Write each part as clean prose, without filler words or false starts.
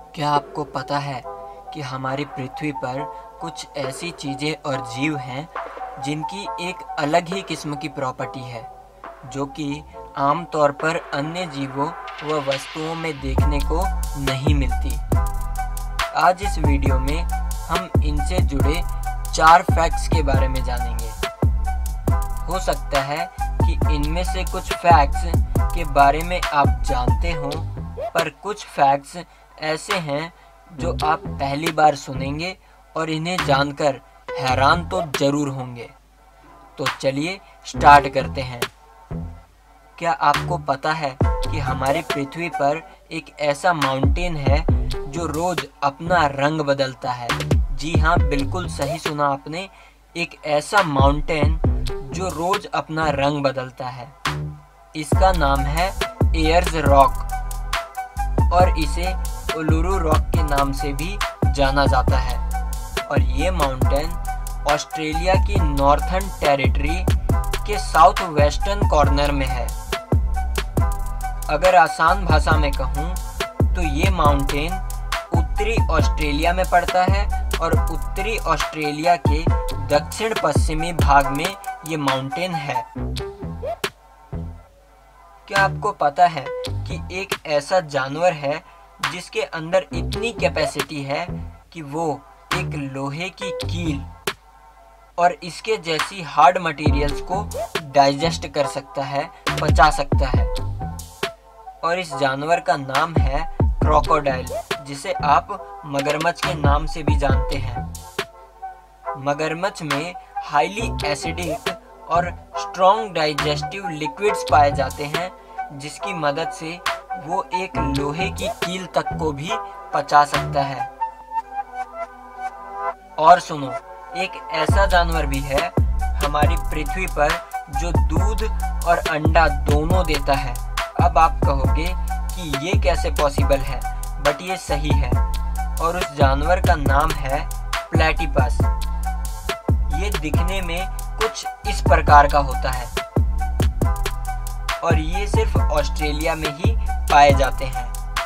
क्या आपको पता है कि हमारी पृथ्वी पर कुछ ऐसी चीज़ें और जीव हैं जिनकी एक अलग ही किस्म की प्रॉपर्टी है, जो कि आमतौर पर अन्य जीवों व वस्तुओं में देखने को नहीं मिलती। आज इस वीडियो में हम इनसे जुड़े 4 फैक्ट्स के बारे में जानेंगे। हो सकता है कि इनमें से कुछ फैक्ट्स के बारे में आप जानते हों, पर कुछ फैक्ट्स ऐसे हैं जो आप पहली बार सुनेंगे और इन्हें जानकर हैरान तो जरूर होंगे। तो चलिए स्टार्ट करते हैं। क्या आपको पता है कि हमारी पृथ्वी पर एक ऐसा माउंटेन है जो रोज अपना रंग बदलता है? जी हाँ, बिल्कुल सही सुना आपने, एक ऐसा माउंटेन जो रोज अपना रंग बदलता है। इसका नाम है एयर्स रॉक और इसे उलुरु रॉक के नाम से भी जाना जाता है। और ये माउंटेन ऑस्ट्रेलिया की नॉर्थर्न टेरिटरी के साउथ वेस्टर्न कॉर्नर में है। अगर आसान भाषा में कहूँ तो ये माउंटेन उत्तरी ऑस्ट्रेलिया में पड़ता है और उत्तरी ऑस्ट्रेलिया के दक्षिण पश्चिमी भाग में ये माउंटेन है। क्या आपको पता है कि एक ऐसा जानवर है जिसके अंदर इतनी कैपेसिटी है कि वो एक लोहे की कील और इसके जैसी हार्ड मटेरियल्स को डाइजेस्ट कर सकता है, पचा सकता है। और इस जानवर का नाम है क्रोकोडाइल, जिसे आप मगरमच्छ के नाम से भी जानते हैं। मगरमच्छ में हाईली एसिडिक और स्ट्रॉन्ग डाइजेस्टिव लिक्विड्स पाए जाते हैं, जिसकी मदद से वो एक लोहे की कील तक को भी पचा सकता है। और सुनो, एक ऐसा जानवर भी है हमारी पृथ्वी पर जो दूध और अंडा दोनों देता है। अब आप कहोगे कि ये कैसे पॉसिबल है, बट ये सही है। और उस जानवर का नाम है प्लेटिपस। ये दिखने में कुछ इस प्रकार का होता है और ये सिर्फ ऑस्ट्रेलिया में ही पाए जाते हैं।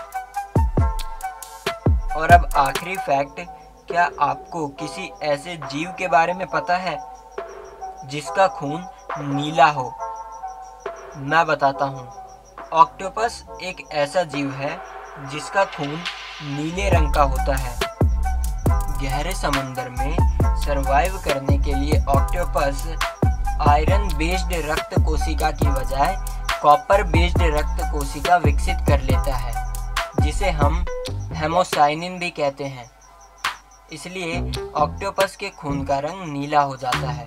और अब आखिरी फैक्ट, क्या आपको किसी ऐसे जीव के बारे में पता है जिसका खून नीला हो? मैं बताता हूँ। ऑक्टोपस एक ऐसा जीव है जिसका खून नीले रंग का होता है। गहरे समंदर में सरवाइव करने के लिए ऑक्टोपस आयरन बेस्ड रक्त कोशिका की बजाय कॉपर बेस्ड रक्त कोशिका विकसित कर लेता है, जिसे हम हेमोसाइनिन भी कहते हैं। इसलिए ऑक्टोपस के खून का रंग नीला हो जाता है।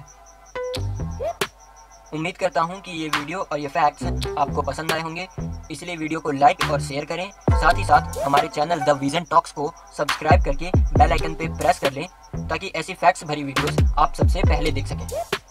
उम्मीद करता हूं कि ये वीडियो और ये फैक्ट्स आपको पसंद आए होंगे, इसलिए वीडियो को लाइक और शेयर करें। साथ ही साथ हमारे चैनल द विजन टॉक्स को सब्सक्राइब करके बेल आइकन पे प्रेस कर लें, ताकि ऐसी फैक्ट्स भरी वीडियोस आप सबसे पहले देख सकें।